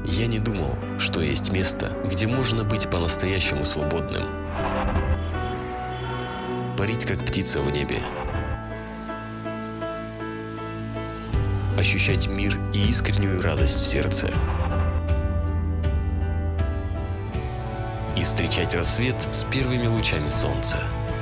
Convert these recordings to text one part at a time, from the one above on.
Я не думал, что есть место, где можно быть по-настоящему свободным. Парить, как птица в небе. Ощущать мир и искреннюю радость в сердце. И встречать рассвет с первыми лучами солнца.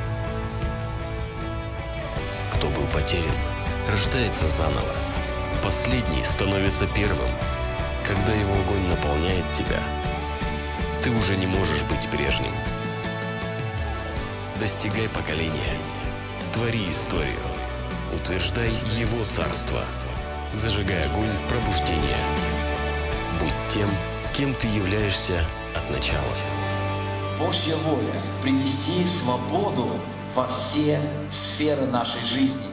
Кто был потерян, рождается заново. Последний становится первым. Когда его огонь наполняет тебя, ты уже не можешь быть прежним. Достигай поколения, твори историю, утверждай его царство, зажигай огонь пробуждения. Будь тем, кем ты являешься от начала. Божья воля – принести свободу во все сферы нашей жизни.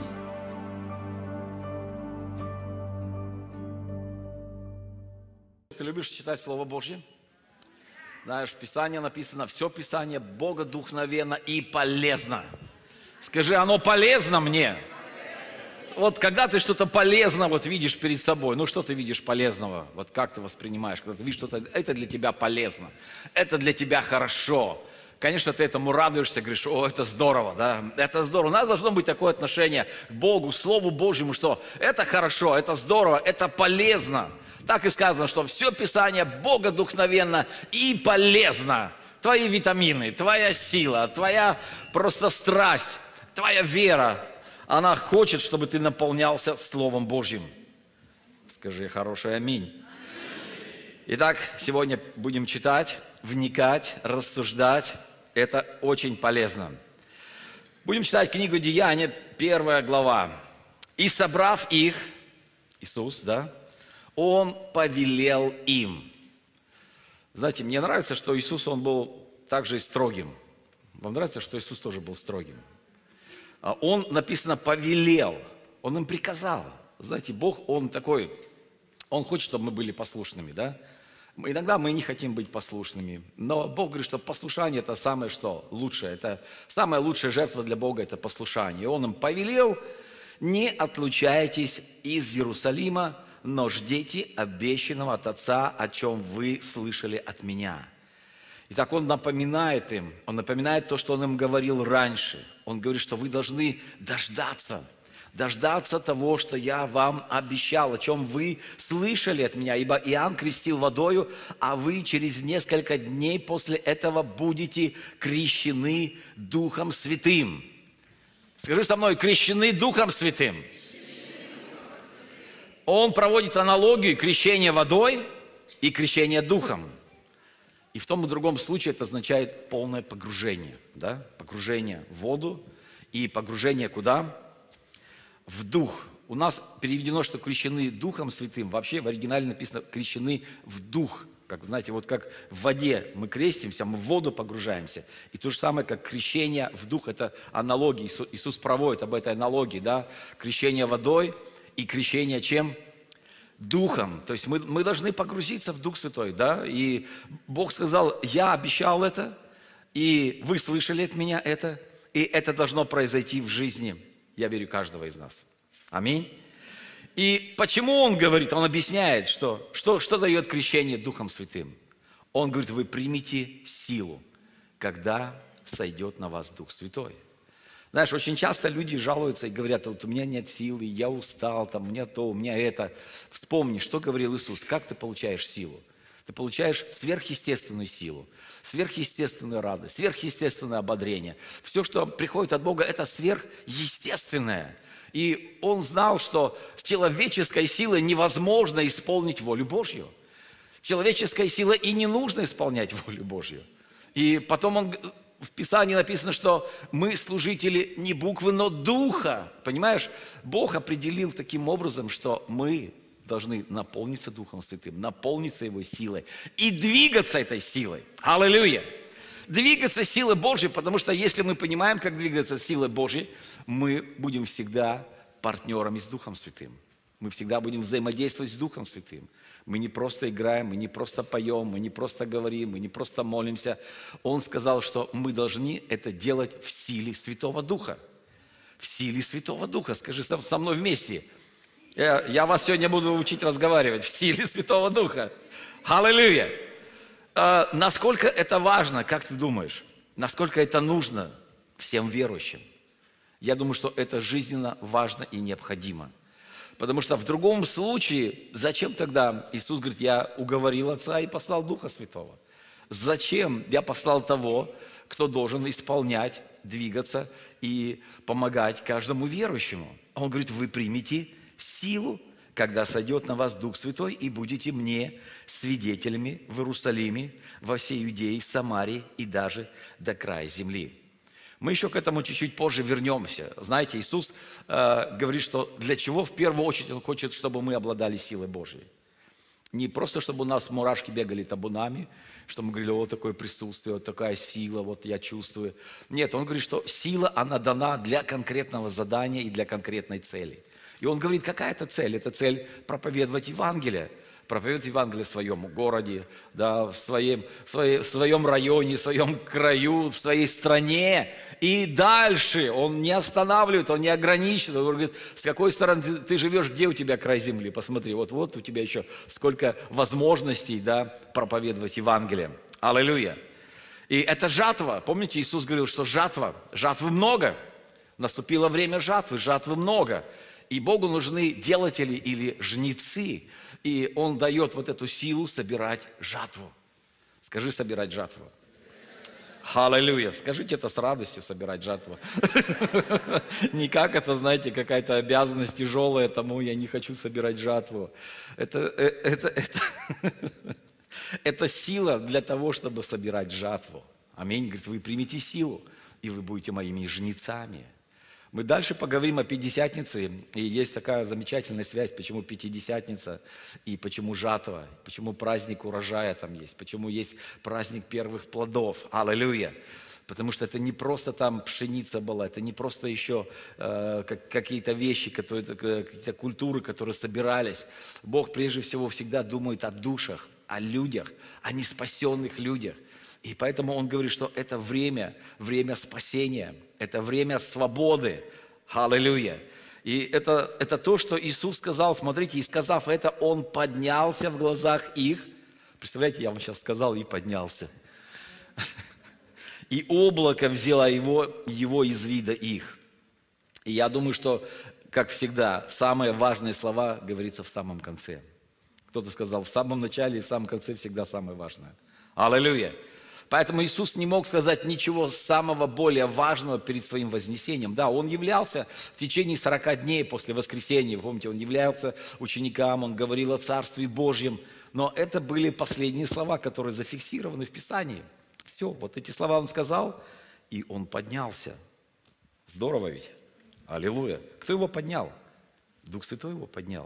Ты любишь читать Слово Божье? Знаешь, в Писании написано, все Писание богодухновенно и полезно. Скажи, оно полезно мне? Вот когда ты что-то полезное вот видишь перед собой, ну что ты видишь полезного? Вот как ты воспринимаешь, когда ты видишь что-то, это для тебя полезно, это для тебя хорошо. Конечно, ты этому радуешься, говоришь, о, это здорово, да, это здорово. У нас должно быть такое отношение к Богу, к Слову Божьему, что это хорошо, это здорово, это полезно. Так и сказано, что все Писание богодухновенно и полезно. Твои витамины, твоя сила, твоя просто страсть, твоя вера, она хочет, чтобы ты наполнялся Словом Божьим. Скажи хороший аминь. Итак, сегодня будем читать, вникать, рассуждать. Это очень полезно. Будем читать книгу Деяния, 1 глава. «И собрав их», Иисус, да, Он повелел им. Знаете, мне нравится, что Иисус, Он был также и строгим. Вам нравится, что Иисус тоже был строгим? Он, написано, повелел. Он им приказал. Знаете, Бог, Он такой, Он хочет, чтобы мы были послушными, да? Иногда мы не хотим быть послушными. Но Бог говорит, что послушание – это самое что? Лучшее. Это самая лучшая жертва для Бога – это послушание. И Он им повелел, не отлучайтесь из Иерусалима, но ждите обещанного от Отца, о чем вы слышали от Меня. Итак, Он напоминает им, Он напоминает то, что Он им говорил раньше. Он говорит, что вы должны дождаться того, что я вам обещал, о чем вы слышали от Меня. Ибо Иоанн крестил водою, а вы через несколько дней после этого будете крещены Духом Святым. Скажи со мной, крещены Духом Святым. Он проводит аналогию крещения водой и крещения Духом. И в том и другом случае это означает полное погружение. Да? Погружение в воду и погружение куда? В Дух. У нас переведено, что крещены Духом Святым. Вообще в оригинале написано крещены в Дух. Как, знаете, вот как в воде мы крестимся, мы в воду погружаемся. И то же самое, как крещение в Дух. Это аналогия. Иисус проводит об этой аналогии. Да? Крещение водой и крещение чем? Духом. То есть мы должны погрузиться в Дух Святой, да, и Бог сказал, я обещал это, и вы слышали от Меня это, и это должно произойти в жизни, я верю, каждого из нас. Аминь. И почему Он говорит, Он объясняет, что дает крещение Духом Святым? Он говорит, вы примите силу, когда сойдет на вас Дух Святой. Знаешь, очень часто люди жалуются и говорят, вот у меня нет силы, я устал, там, у меня то, у меня это. Вспомни, что говорил Иисус, как ты получаешь силу? Ты получаешь сверхъестественную силу, сверхъестественную радость, сверхъестественное ободрение. Все, что приходит от Бога, это сверхъестественное. И Он знал, что с человеческой силой невозможно исполнить волю Божью. Человеческой силой и не нужно исполнять волю Божью. И потом в Писании написано, что мы служители не буквы, но Духа. Понимаешь? Бог определил таким образом, что мы должны наполниться Духом Святым, наполниться Его силой и двигаться этой силой. Аллилуйя! Двигаться силой Божьей, потому что если мы понимаем, как двигаться силой Божьей, мы будем всегда партнерами с Духом Святым. Мы всегда будем взаимодействовать с Духом Святым. Мы не просто играем, мы не просто поем, мы не просто говорим, мы не просто молимся. Он сказал, что мы должны это делать в силе Святого Духа. В силе Святого Духа. Скажи со мной вместе. Я вас сегодня буду учить разговаривать в силе Святого Духа. Аллилуйя! Насколько это важно, как ты думаешь? Насколько это нужно всем верующим? Я думаю, что это жизненно важно и необходимо. Потому что в другом случае, зачем тогда Иисус говорит, я уговорил Отца и послал Духа Святого? Зачем я послал того, кто должен исполнять, двигаться и помогать каждому верующему? Он говорит, вы примите силу, когда сойдет на вас Дух Святой, и будете мне свидетелями в Иерусалиме, во всей Иудее, Самарии и даже до края земли. Мы еще к этому чуть-чуть позже вернемся. Знаете, Иисус говорит, что для чего в первую очередь Он хочет, чтобы мы обладали силой Божьей. Не просто, чтобы у нас мурашки бегали табунами, что мы говорили, вот такое присутствие, вот такая сила, вот я чувствую. Нет, Он говорит, что сила, она дана для конкретного задания и для конкретной цели. И Он говорит, какая это цель? Это цель проповедовать Евангелие. Проповедовать Евангелие в своем городе, да, в своем районе, в своем краю, в своей стране. И дальше Он не останавливает, Он не ограничивает. Он говорит, с какой стороны ты живешь, где у тебя край земли? Посмотри, вот у тебя еще сколько возможностей, да, проповедовать Евангелие. Аллилуйя. И это жатва. Помните, Иисус говорил, что жатвы много. Наступило время жатвы много. И Богу нужны делатели или жнецы. И Он дает вот эту силу собирать жатву. Скажи, собирать жатву. Аллилуйя. Скажите это с радостью, собирать жатву. Не как это, знаете, какая-то обязанность тяжелая, тому я не хочу собирать жатву. Это сила для того, чтобы собирать жатву. Аминь. Говорит, вы примите силу, и вы будете моими жнецами. Мы дальше поговорим о Пятидесятнице, и есть такая замечательная связь, почему Пятидесятница и почему жатва, почему праздник урожая там есть, почему есть праздник первых плодов. Аллилуйя! Потому что это не просто там пшеница была, это не просто еще какие-то вещи, какие-то культуры, которые собирались. Бог прежде всего всегда думает о душах, о людях, о неспасенных людях. И поэтому Он говорит, что это время спасения, это время свободы. Аллилуйя. И это то, что Иисус сказал, смотрите, и сказав это, Он поднялся в глазах их. Представляете, я вам сейчас сказал, и поднялся. И облако взяло его из вида их. И я думаю, что, как всегда, самые важные слова говорится в самом конце. Кто-то сказал, в самом начале и в самом конце всегда самое важное. Аллилуйя. Поэтому Иисус не мог сказать ничего самого более важного перед своим вознесением. Да, Он являлся в течение 40 дней после воскресения. Вы помните, Он являлся ученикам, Он говорил о Царстве Божьем. Но это были последние слова, которые зафиксированы в Писании. Все, вот эти слова Он сказал, и Он поднялся. Здорово ведь? Аллилуйя. Кто Его поднял? Дух Святой Его поднял.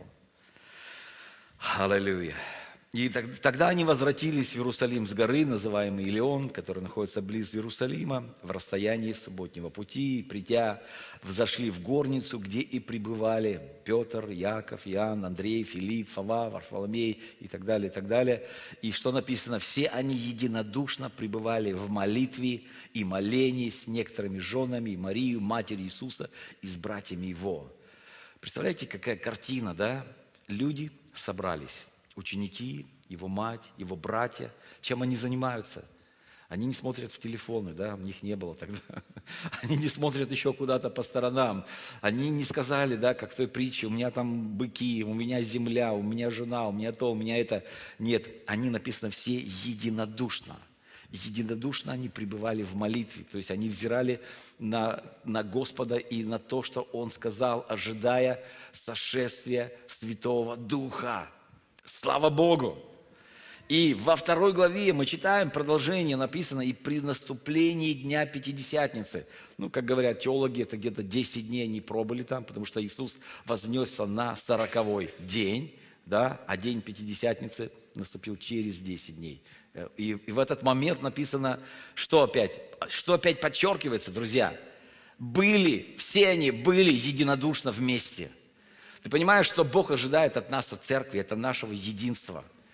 Аллилуйя. И тогда они возвратились в Иерусалим с горы, называемой Илион, которая находится близ Иерусалима, в расстоянии субботнего пути. И, придя, взошли в горницу, где и пребывали Петр, Яков, Иоанн, Андрей, Филипп, Фома, Варфоломей и так далее, и так далее. И что написано? Все они единодушно пребывали в молитве и молении с некоторыми женами, и Марию, матерью Иисуса, и с братьями Его. Представляете, какая картина, да? Люди собрались. Ученики, его мать, его братья. Чем они занимаются? Они не смотрят в телефоны, да, у них не было тогда. Они не смотрят еще куда-то по сторонам. Они не сказали, да, как в той притче, у меня там быки, у меня земля, у меня жена, у меня то, у меня это. Нет, они, написано, все единодушно. Единодушно они пребывали в молитве, то есть они взирали на Господа и на то, что Он сказал, ожидая сошествия Святого Духа. Слава Богу! И во 2 главе мы читаем продолжение, написано, и при наступлении Дня Пятидесятницы. Ну, как говорят теологи, это где-то 10 дней они пробыли там, потому что Иисус вознесся на 40-й день, да, а День Пятидесятницы наступил через 10 дней. И в этот момент написано, что опять подчеркивается, друзья? Все они были единодушно вместе. Ты понимаешь, что Бог ожидает от нас, от церкви, это нашего единства.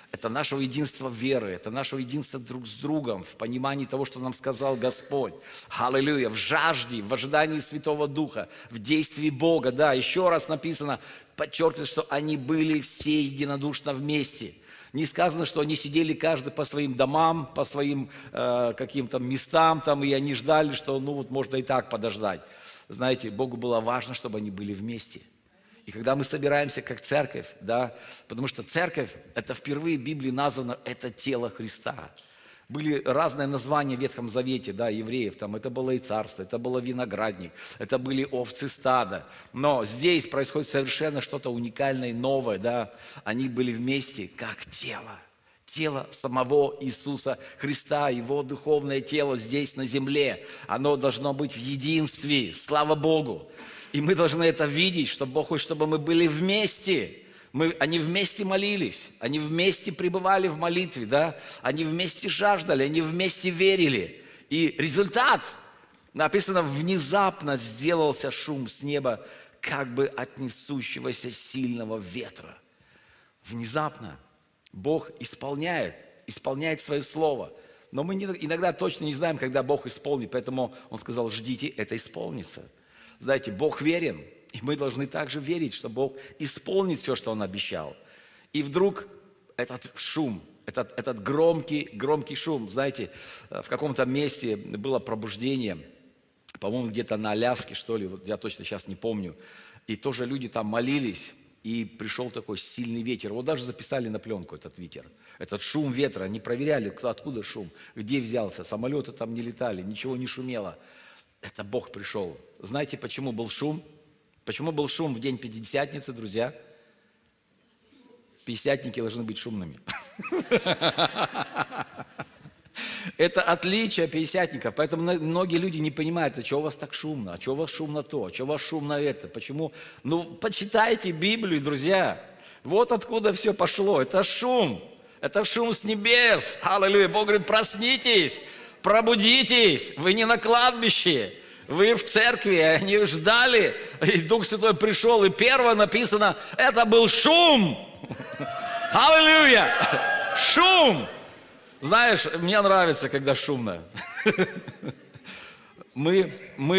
это нашего единства веры, это нашего единства друг с другом, в понимании того, что нам сказал Господь. Аллилуйя, в жажде, в ожидании Святого Духа, в действии Бога. Да, еще раз написано, подчеркивает, что они были все единодушно вместе. Не сказано, что они сидели каждый по своим домам, по своим каким-то местам, там, и они ждали, что ну вот можно и так подождать. Знаете, Богу было важно, чтобы они были вместе. И когда мы собираемся как церковь, да, потому что церковь, это впервые в Библии названо, это тело Христа. Были разные названия в Ветхом Завете, да, евреев, там, это было и царство, это было виноградник, это были овцы стада. Но здесь происходит совершенно что-то уникальное, новое, да, они были вместе как тело. Тело самого Иисуса Христа, Его духовное тело здесь на земле, оно должно быть в единстве, слава Богу. И мы должны это видеть, что Бог хочет, чтобы мы были вместе. Они вместе молились, они вместе пребывали в молитве, да? Они вместе жаждали, они вместе верили. И результат, написано, внезапно сделался шум с неба, как бы от несущегося сильного ветра. Внезапно Бог исполняет свое слово. Но мы иногда точно не знаем, когда Бог исполнит, поэтому Он сказал, ждите, это исполнится. Знаете, Бог верен, и мы должны также верить, что Бог исполнит все, что Он обещал. И вдруг этот шум, этот громкий шум, знаете, в каком-то месте было пробуждение, по-моему, где-то на Аляске, что ли, вот я точно сейчас не помню, и тоже люди там молились, и пришел такой сильный ветер. Вот даже записали на пленку этот ветер, этот шум ветра, они проверяли, откуда шум, где взялся, самолеты там не летали, ничего не шумело. Это Бог пришел. Знаете, почему был шум? Почему был шум в день Пятидесятницы, друзья? Пятидесятники должны быть шумными. Это отличие пятидесятников. Поэтому многие люди не понимают, а что у вас так шумно, а что у вас шумно то, а что у вас шумно это. Почему? Ну, почитайте Библию, друзья. Вот откуда все пошло. Это шум с небес. Аллилуйя. Бог говорит, проснитесь. Пробудитесь, вы не на кладбище, вы в церкви, они ждали, и Дух Святой пришел, и первое написано, это был шум. Аллилуйя! Шум! Знаешь, мне нравится, когда шумно. Мы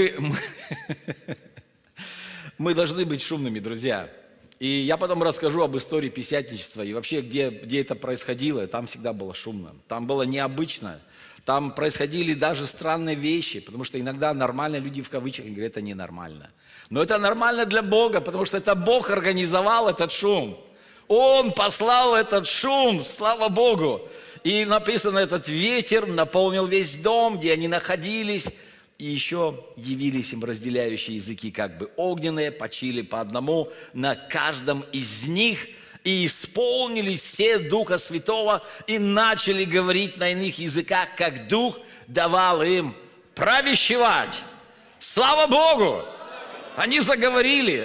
должны быть шумными, друзья. И я потом расскажу об истории пятидесятничества, и вообще, где это происходило, там всегда было шумно, там было необычно. Там происходили даже странные вещи, потому что иногда нормальные люди в кавычках говорят, это ненормально. Но это нормально для Бога, потому что это Бог организовал этот шум. Он послал этот шум, слава Богу. И написано, этот ветер наполнил весь дом, где они находились. И еще явились им разделяющие языки, как бы огненные, почили по одному на каждом из них. И исполнили все Духа Святого и начали говорить на иных языках, как Дух давал им провещевать. Слава Богу! Они заговорили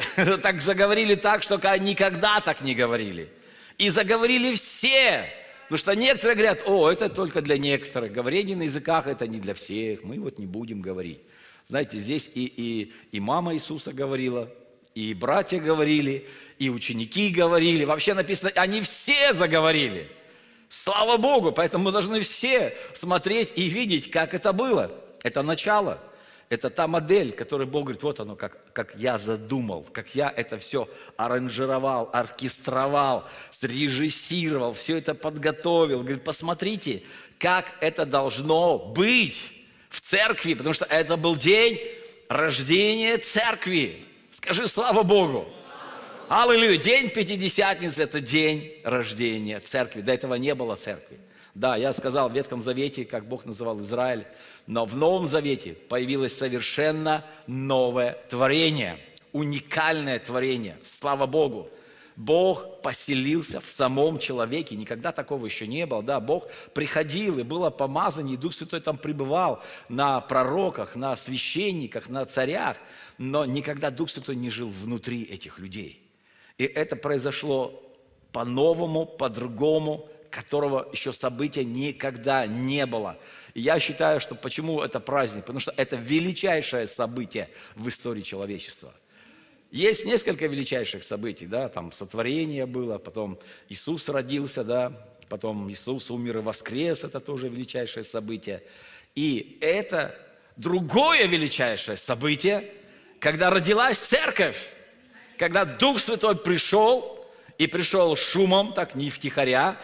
так, что никогда так не говорили. И заговорили все. Потому что некоторые говорят, это только для некоторых. Говорение на языках это не для всех. Мы вот не будем говорить. Знаете, здесь и мама Иисуса говорила, и братья говорили, и ученики говорили. Вообще написано, они все заговорили. Слава Богу! Поэтому мы должны все смотреть и видеть, как это было. Это начало. Это та модель, которую Бог говорит, вот оно, как я задумал, как я это все аранжировал, оркестровал, срежиссировал, все это подготовил. Говорит, посмотрите, как это должно быть в церкви, потому что это был день рождения церкви. Скажи слава Богу! Аллилуйя! День Пятидесятницы – это день рождения церкви. До этого не было церкви. Да, я сказал в Ветхом Завете, как Бог называл Израиль, но в Новом Завете появилось совершенно новое творение, уникальное творение. Слава Богу! Бог поселился в самом человеке, никогда такого еще не было. Да, Бог приходил, и было помазание, и Дух Святой там пребывал на пророках, на священниках, на царях, но никогда Дух Святой не жил внутри этих людей. И это произошло по-новому, по-другому, которого еще события никогда не было. И я считаю, что почему это праздник? Потому что это величайшее событие в истории человечества. Есть несколько величайших событий, да, там сотворение было, потом Иисус родился, да, потом Иисус умер и воскрес, это тоже величайшее событие. И это другое величайшее событие, когда родилась церковь, когда Дух Святой пришел, и пришел шумом, так не втихаря,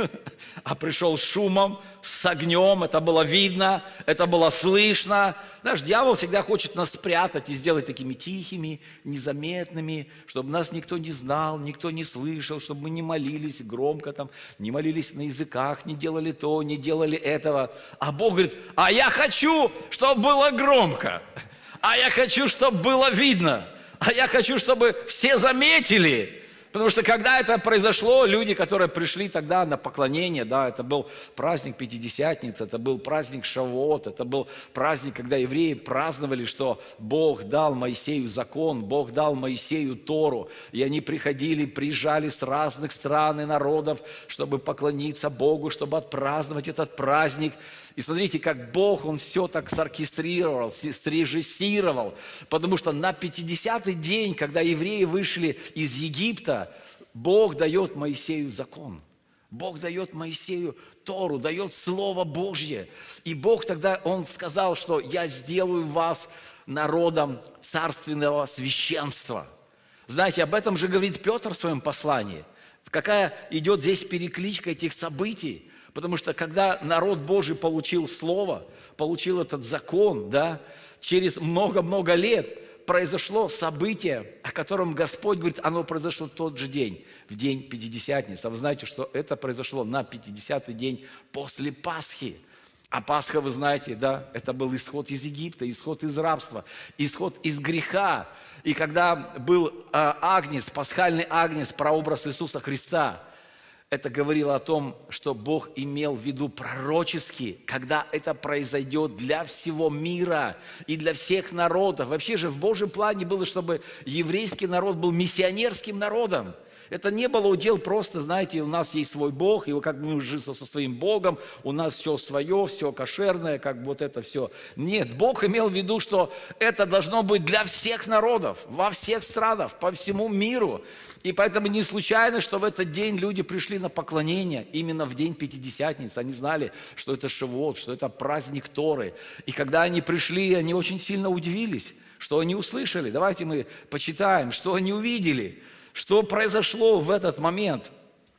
а пришел шумом, с огнем, это было видно, это было слышно. Знаешь, дьявол всегда хочет нас спрятать и сделать такими тихими, незаметными, чтобы нас никто не знал, никто не слышал, чтобы мы не молились громко, там, не молились на языках, не делали то, не делали этого. А Бог говорит, а я хочу, чтобы было громко, а я хочу, чтобы было видно, а я хочу, чтобы все заметили. Потому что когда это произошло, люди, которые пришли тогда на поклонение, да, это был праздник Пятидесятницы, это был праздник Шавуот, это был праздник, когда евреи праздновали, что Бог дал Моисею закон, Бог дал Моисею Тору, и они приезжали с разных стран и народов, чтобы поклониться Богу, чтобы отпраздновать этот праздник. И смотрите, как Бог, Он все так соркестрировал, срежиссировал, потому что на 50-й день, когда евреи вышли из Египта, Бог дает Моисею закон. Бог дает Моисею Тору, дает Слово Божье. И Бог тогда, Он сказал, что я сделаю вас народом царственного священства. Знаете, об этом же говорит Петр в своем послании. Какая идет здесь перекличка этих событий. Потому что когда народ Божий получил Слово, получил этот закон, да, через много-много лет произошло событие, о котором Господь говорит, оно произошло в тот же день, в день Пятидесятницы. А вы знаете, что это произошло на 50-й день после Пасхи. А Пасха, вы знаете, да, это был исход из Египта, исход из рабства, исход из греха. И когда был агнец, пасхальный агнец, прообраз Иисуса Христа, это говорило о том, что Бог имел в виду пророчески, когда это произойдет для всего мира и для всех народов. Вообще же в Божьем плане было, чтобы еврейский народ был миссионерским народом. Это не было удел просто, знаете, у нас есть свой Бог, и как мы жили со своим Богом, у нас все свое, все кошерное, как вот это все. Нет, Бог имел в виду, что это должно быть для всех народов, во всех странах, по всему миру. И поэтому не случайно, что в этот день люди пришли на поклонение, именно в день Пятидесятницы. Они знали, что это Шавуот, что это праздник Торы. И когда они пришли, они очень сильно удивились, что они услышали. Давайте мы почитаем, что они увидели. Что произошло в этот момент?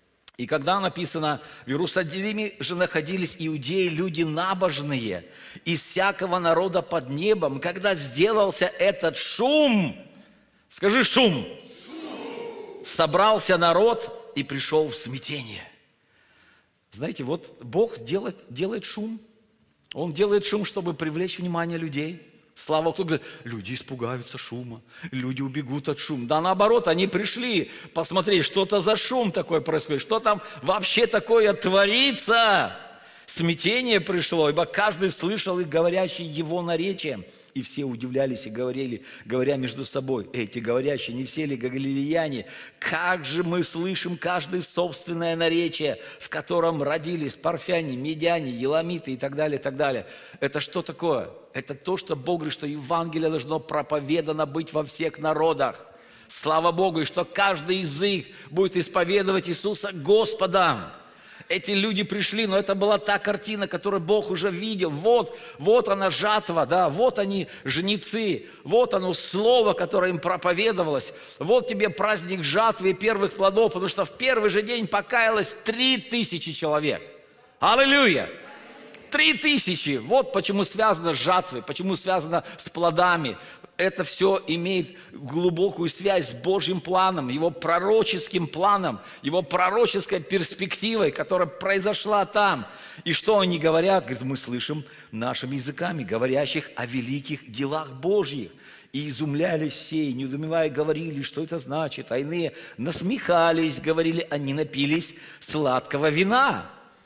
И когда написано, в Иерусалиме же находились иудеи, люди набожные, из всякого народа под небом, когда сделался этот шум, скажи шум, собрался народ и пришел в смятение. Знаете, вот Бог делает шум, Он делает шум, чтобы привлечь внимание людей. Слава, кто говорит, люди испугаются шума, люди убегут от шума. Да наоборот, они пришли посмотреть, что-то за шум такое происходит, что там вообще такое творится. Смятение пришло, ибо каждый слышал их говорящий его наречием. И все удивлялись и говорили, говоря между собой, эти говорящие, не все ли галилеяне, как же мы слышим каждое собственное наречие, в котором родились парфяне, медяне, еламиты и так далее, и так далее. Это что такое? Это то, что Бог говорит, что Евангелие должно проповедано быть во всех народах. Слава Богу, и что каждый из них будет исповедовать Иисуса Господом. Эти люди пришли, но это была та картина, которую Бог уже видел. Вот она жатва, да, вот они жнецы, вот оно слово, которое им проповедовалось. Вот тебе праздник жатвы и первых плодов, потому что в первый же день покаялось 3000 человек. Аллилуйя! 3000! Вот почему связано с жатвой, почему связано с плодами. Это все имеет глубокую связь с Божьим планом, Его пророческим планом, Его пророческой перспективой, которая произошла там. И что они говорят? Говорят, мы слышим нашими языками, говорящих о великих делах Божьих. И изумлялись все, и недоумевая говорили, что это значит. А иные насмехались, говорили, они напились сладкого вина.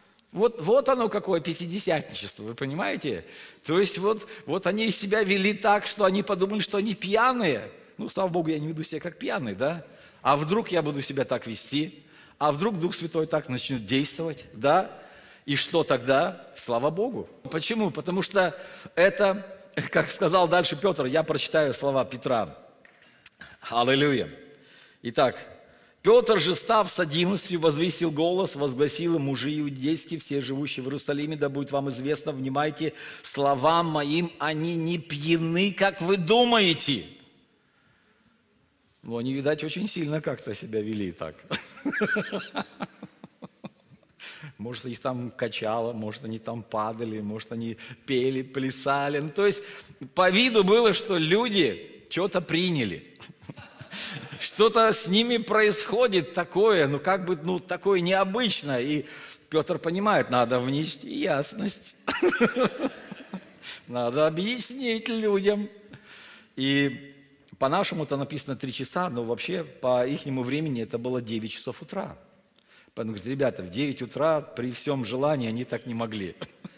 Вот оно какое пятидесятничество, вы понимаете? То есть вот они себя вели так, что они подумали, что они пьяные. Ну, слава Богу, я не веду себя как пьяный, да? А вдруг я буду себя так вести? А вдруг Дух Святой так начнет действовать, да? И что тогда? Слава Богу. Почему? Потому что это, как сказал дальше Петр, я прочитаю слова Петра. Аллилуйя. Итак, Петр же, став с 11, возвысил голос, возгласил им: мужи иудейские, все живущие в Иерусалиме, да будет вам известно, внимайте словам моим, они не пьяны, как вы думаете. Ну, они, видать, очень сильно как-то себя вели так. Может, их там качало, может, они там падали, может, они пели, плясали. Ну, то есть, по виду было, что люди что-то приняли. Что-то с ними происходит такое, ну, как бы, ну, такое необычное. И Петр понимает, надо внести ясность. Надо объяснить людям. И по-нашему-то написано 3 часа, но вообще по ихнему времени это было 9 часов утра. Поэтому говорит: ребята, в 9 утра при всем желании они так не могли.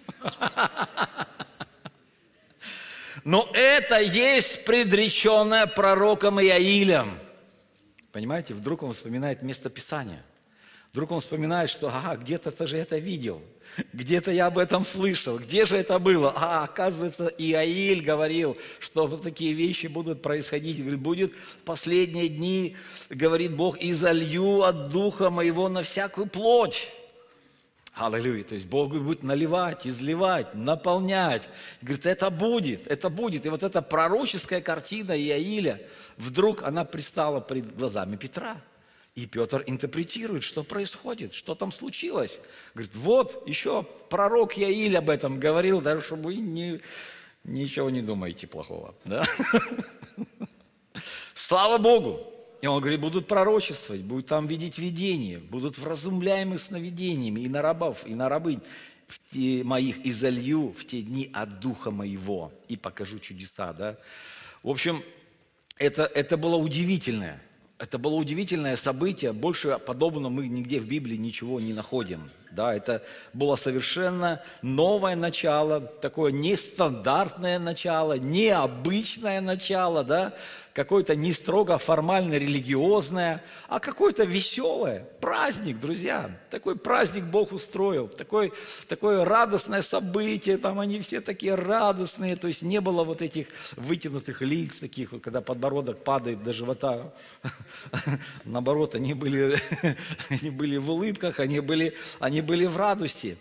Но это есть предреченное пророком Иаилем. Понимаете, вдруг он вспоминает место Писания. Вдруг он вспоминает, что где-то же это видел, где-то я об этом слышал, где же это было? Оказывается, Иаиль говорил, что вот такие вещи будут происходить. Говорит, будет в последние дни, говорит Бог, и залью от Духа Моего на всякую плоть. Аллилуйя. То есть Бог будет наливать, изливать, наполнять. Говорит, это будет, это будет. И вот эта пророческая картина Иаиля, вдруг она пристала перед глазами Петра. И Петр интерпретирует, что происходит, что там случилось. Говорит, вот еще пророк Иаиль об этом говорил, даже чтобы вы ничего не думаете плохого. Да? Слава Богу! И он говорит, будут пророчествовать, будут там видеть видения, будут вразумляемы сновидениями и на рабов, и на рабынь моих, и залью в те дни от Духа Моего, и покажу чудеса. Да? В общем, это было удивительное. Это было удивительное событие, больше подобного мы нигде в Библии ничего не находим. Да, это было совершенно новое начало, такое нестандартное начало, необычное начало, да, какое-то не строго формально религиозное, а какое-то веселое, праздник, друзья. Такой праздник Бог устроил, такое радостное событие, там они все такие радостные, то есть не было вот этих вытянутых лиц, таких, вот, когда подбородок падает до живота. Наоборот, они были в улыбках, они были в радости.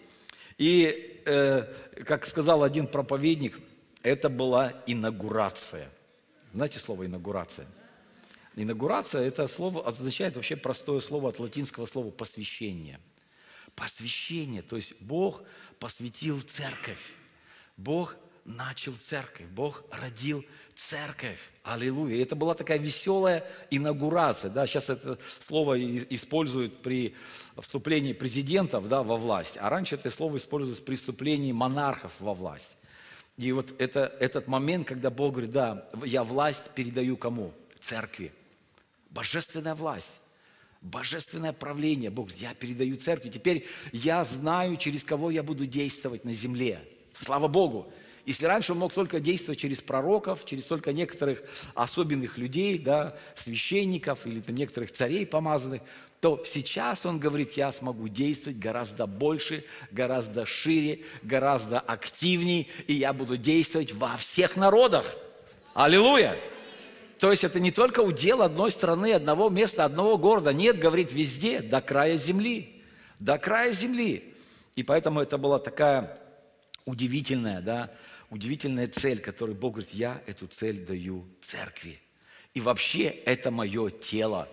И, как сказал один проповедник, это была инаугурация. Знаете слово инаугурация? Инаугурация – это слово означает вообще простое слово от латинского слова посвящение. Посвящение, то есть Бог посвятил церковь. Бог начал церковь, Бог родил церковь. Аллилуйя. И это была такая веселая инаугурация. Да? Сейчас это слово используют при вступлении президентов, да, во власть, а раньше это слово используется при вступлении монархов во власть. И вот этот момент, когда Бог говорит, да, я власть передаю кому? Церкви. Божественная власть. Божественное правление. Бог говорит, я передаю церкви. Теперь я знаю, через кого я буду действовать на земле. Слава Богу. Если раньше он мог только действовать через пророков, через только некоторых особенных людей, да, священников или некоторых царей помазанных, то сейчас он говорит, я смогу действовать гораздо больше, гораздо шире, гораздо активнее, и я буду действовать во всех народах. Аллилуйя! То есть это не только удел одной страны, одного места, одного города. Нет, говорит, везде, до края земли. До края земли. И поэтому это была такая удивительная, да, удивительная цель, которую Бог говорит, я эту цель даю церкви. И вообще это мое тело.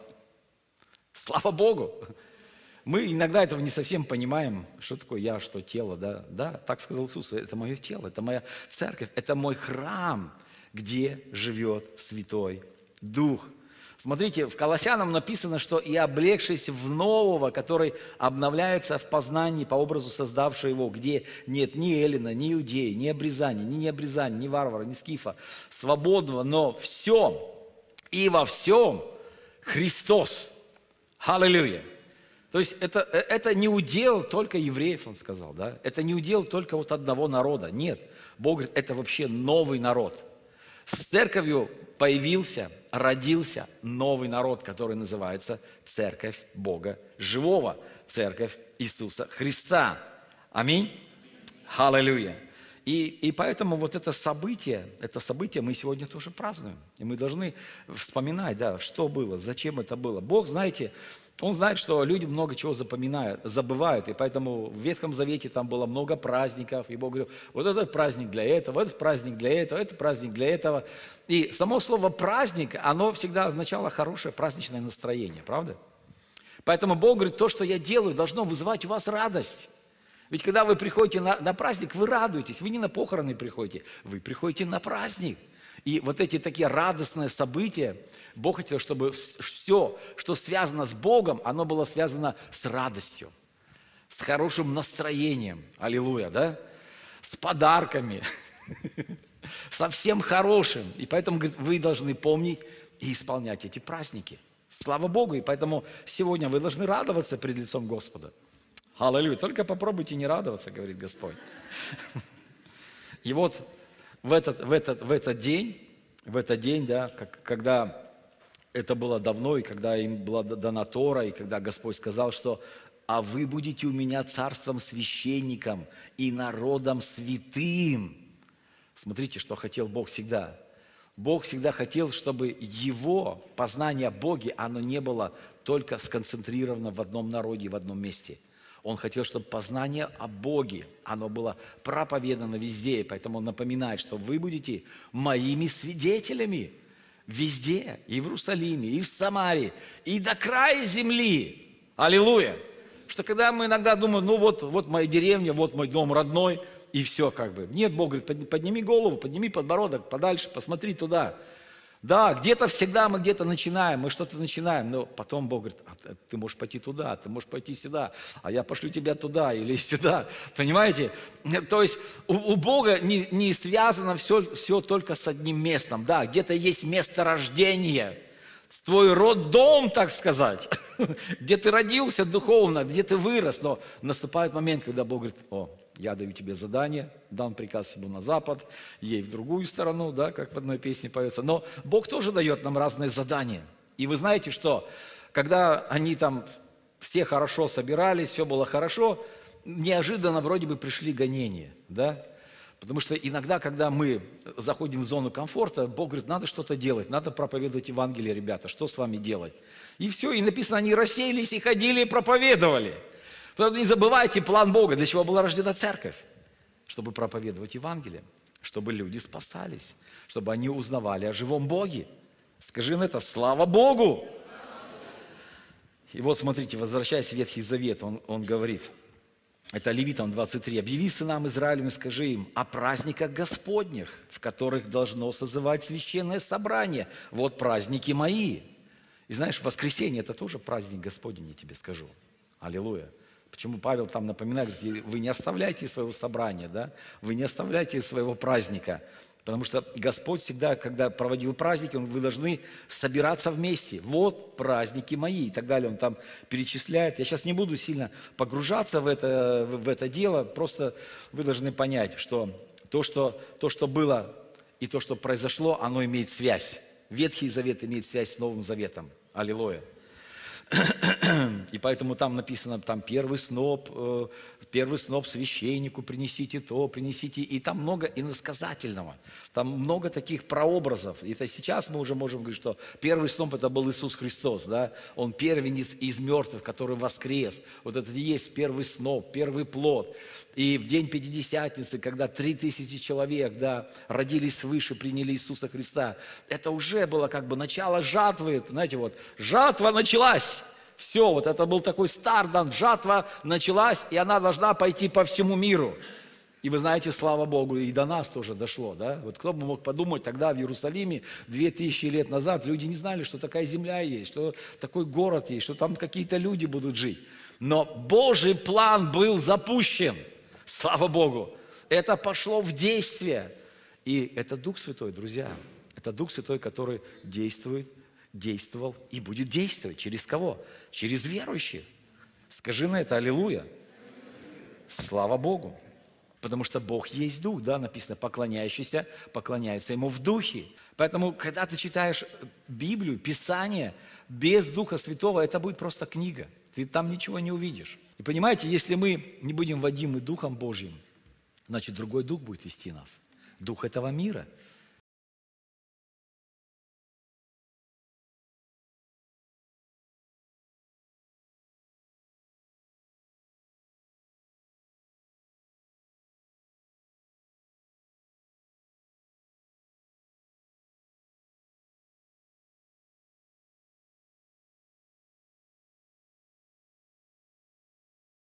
Слава Богу! Мы иногда этого не совсем понимаем, что такое я, что тело. Да, да, так сказал Иисус, это мое тело, это моя церковь, это мой храм, где живет Святой Дух. Смотрите, в Колоссянам написано, что «и облегшись в нового, который обновляется в познании по образу создавшего его, где нет ни эллина, ни иудея, ни обрезания, ни необрезания, ни варвара, ни скифа, свободного, но всем и во всем Христос». Аллилуйя! То есть это не удел только евреев, он сказал, да? Это не удел только вот одного народа. Нет, Бог говорит, это вообще новый народ. С церковью появился, родился новый народ, который называется Церковь Бога Живого, Церковь Иисуса Христа. Аминь. Аллилуйя. И поэтому вот это событие мы сегодня тоже празднуем. И мы должны вспоминать, да, что было, зачем это было. Бог, знаете, Он знает, что люди много чего забывают. И поэтому в Ветхом Завете там было много праздников. И Бог говорил, вот этот праздник для этого, этот праздник для этого, этот праздник для этого. И само слово «праздник», оно всегда означало хорошее праздничное настроение, правда? Поэтому Бог говорит, то, что я делаю, должно вызывать у вас радость. Ведь когда вы приходите на праздник, вы радуетесь, вы не на похороны приходите, вы приходите на праздник. И вот эти такие радостные события, Бог хотел, чтобы все, что связано с Богом, оно было связано с радостью, с хорошим настроением, аллилуйя, да, с подарками, со всем хорошим. И поэтому, говорит, вы должны помнить и исполнять эти праздники. Слава Богу, и поэтому сегодня вы должны радоваться пред лицом Господа. Аллилуйя. Только попробуйте не радоваться, говорит Господь. И вот в этот день, да, когда это было давно, и когда им была дана Тора, и когда Господь сказал, что «А вы будете у меня царством священником и народом святым». Смотрите, что хотел Бог всегда. Бог всегда хотел, чтобы его познание о Боге, оно не было только сконцентрировано в одном народе, в одном месте. Он хотел, чтобы познание о Боге, оно было проповедано везде. И поэтому он напоминает, что вы будете моими свидетелями везде, и в Иерусалиме, и в Самаре, и до края земли. Аллилуйя! Что когда мы иногда думаем, ну вот моя деревня, вот мой дом родной, и все как бы. Нет, Бог говорит, подними голову, подними подбородок, подальше, посмотри туда. Да, где-то всегда мы где-то начинаем, мы что-то начинаем, но потом Бог говорит, ты можешь пойти туда, ты можешь пойти сюда, а я пошлю тебя туда или сюда, понимаете? То есть у Бога не связано все только с одним местом, да, где-то есть место рождения, твой роддом, так сказать, где ты родился духовно, где ты вырос, но наступает момент, когда Бог говорит, я даю тебе задание, дан приказ ему на запад, ей в другую сторону, да, как в одной песне поется. Но Бог тоже дает нам разные задания. И вы знаете, что когда они там все хорошо собирались, все было хорошо, неожиданно вроде бы пришли гонения, да? Потому что иногда, когда мы заходим в зону комфорта, Бог говорит, надо что-то делать, надо проповедовать Евангелие, ребята, что с вами делать? И все, и написано, они рассеялись и ходили и проповедовали. Поэтому не забывайте план Бога, для чего была рождена церковь. Чтобы проповедовать Евангелие, чтобы люди спасались, чтобы они узнавали о живом Боге. Скажи на это, слава Богу! И вот смотрите, возвращаясь в Ветхий Завет, он говорит, это Левитам 23, «Объяви сынам Израилевым и скажи им о праздниках Господних, в которых должно созывать священное собрание. Вот праздники мои». И знаешь, воскресенье – это тоже праздник Господень, я тебе скажу. Аллилуйя. Почему Павел там напоминает, говорит, вы не оставляйте своего собрания, да? Вы не оставляйте своего праздника. Потому что Господь всегда, когда проводил праздники, вы должны собираться вместе. Вот праздники мои и так далее. Он там перечисляет. Я сейчас не буду сильно погружаться в это дело. Просто вы должны понять, что то, что было и то, что произошло, оно имеет связь. Ветхий Завет имеет связь с Новым Заветом. Аллилуйя. И поэтому там написано, там первый сноп священнику принесите то, принесите. И там много иносказательного, там много таких прообразов. И это сейчас мы уже можем говорить, что первый сноп это был Иисус Христос, да? Он первенец из мертвых, который воскрес. Вот это и есть первый сноп, первый плод. И в день Пятидесятницы, когда 3000 человек, да, родились свыше, приняли Иисуса Христа, это уже было как бы начало жатвы, знаете, вот, жатва началась. Все, вот это был такой старт, да, жатва началась, и она должна пойти по всему миру. И вы знаете, слава Богу, и до нас тоже дошло, да? Вот кто бы мог подумать, тогда в Иерусалиме 2000 лет назад люди не знали, что такая земля есть, что такой город есть, что там какие-то люди будут жить. Но Божий план был запущен, слава Богу. Это пошло в действие. И это Дух Святой, друзья. Это Дух Святой, который действовал и будет действовать. Через кого? Через верующих. Скажи на это аллилуйя. Слава Богу. Потому что Бог есть Дух, да, написано, поклоняющийся, поклоняется Ему в Духе. Поэтому, когда ты читаешь Библию, Писание, без Духа Святого, это будет просто книга. Ты там ничего не увидишь. И понимаете, если мы не будем водимы Духом Божьим, значит, другой дух будет вести нас. Дух этого мира.